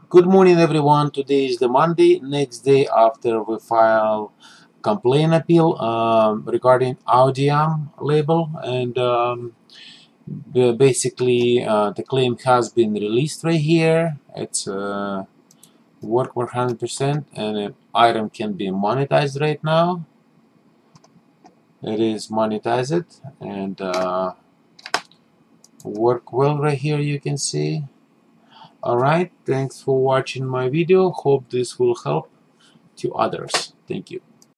Good morning, everyone. Today is the Monday, next day after we file complaint appeal regarding Audiam label, and basically the claim has been released right here. It's work 100%, and an item can be monetized right now. It is monetized and work well right here. You can see. Alright, thanks for watching my video. Hope this will help to others. Thank you.